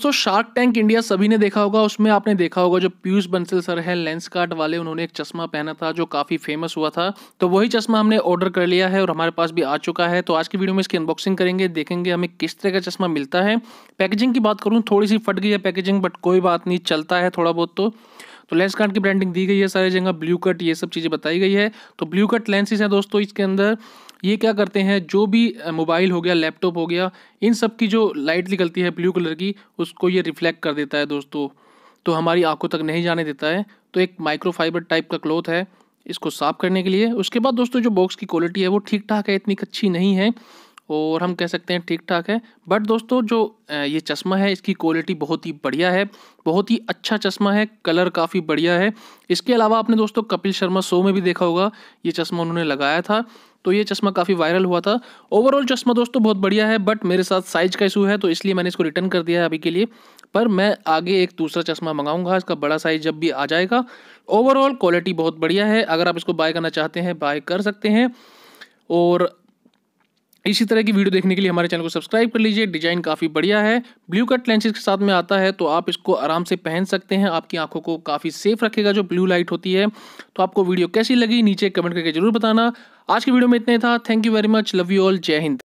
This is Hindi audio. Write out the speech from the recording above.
दोस्तों शार्क टैंक इंडिया सभी ने देखा होगा। उसमें आपने देखा होगा जो पीयूष बंसल सर है लेंसकार्ट वाले, उन्होंने एक चश्मा पहना था जो काफ़ी फेमस हुआ था। तो वही चश्मा हमने ऑर्डर कर लिया है और हमारे पास भी आ चुका है। तो आज की वीडियो में इसकी अनबॉक्सिंग करेंगे, देखेंगे हमें किस तरह का चश्मा मिलता है। पैकेजिंग की बात करूँ, थोड़ी सी फट गई है पैकेजिंग, बट कोई बात नहीं, चलता है थोड़ा बहुत। तो लेंसकार्ट की ब्रांडिंग दी गई है सारी जगह, ब्लू कट ये सब चीज़ें बताई गई है। तो ब्लू कट लेंसेज हैं दोस्तों इसके अंदर। ये क्या करते हैं, जो भी मोबाइल हो गया, लैपटॉप हो गया, इन सब की जो लाइट निकलती है ब्लू कलर की, उसको ये रिफ्लेक्ट कर देता है दोस्तों। तो हमारी आंखों तक नहीं जाने देता है। तो एक माइक्रोफाइबर टाइप का क्लॉथ है इसको साफ करने के लिए। उसके बाद दोस्तों जो बॉक्स की क्वालिटी है वो ठीक ठाक है, इतनी अच्छी नहीं है, और हम कह सकते हैं ठीक ठाक है। बट दोस्तों जो ये चश्मा है इसकी क्वालिटी बहुत ही बढ़िया है, बहुत ही अच्छा चश्मा है, कलर काफ़ी बढ़िया है। इसके अलावा आपने दोस्तों कपिल शर्मा शो में भी देखा होगा, ये चश्मा उन्होंने लगाया था, तो ये चश्मा काफ़ी वायरल हुआ था। ओवरऑल चश्मा दोस्तों बहुत बढ़िया है, बट मेरे साथ साइज़ का इशू है तो इसलिए मैंने इसको रिटर्न कर दिया है अभी के लिए। पर मैं आगे एक दूसरा चश्मा मंगाऊंगा, इसका बड़ा साइज़ जब भी आ जाएगा। ओवरऑल क्वालिटी बहुत बढ़िया है, अगर आप इसको बाय करना चाहते हैं बाय कर सकते हैं। और इसी तरह की वीडियो देखने के लिए हमारे चैनल को सब्सक्राइब कर लीजिए। डिजाइन काफ़ी बढ़िया है, ब्लू कट लेंसेज के साथ में आता है, तो आप इसको आराम से पहन सकते हैं। आपकी आंखों को काफ़ी सेफ रखेगा जो ब्लू लाइट होती है। तो आपको वीडियो कैसी लगी नीचे कमेंट करके जरूर बताना। आज की वीडियो में इतना ही था। Thank you very much, love you all, जय हिंद।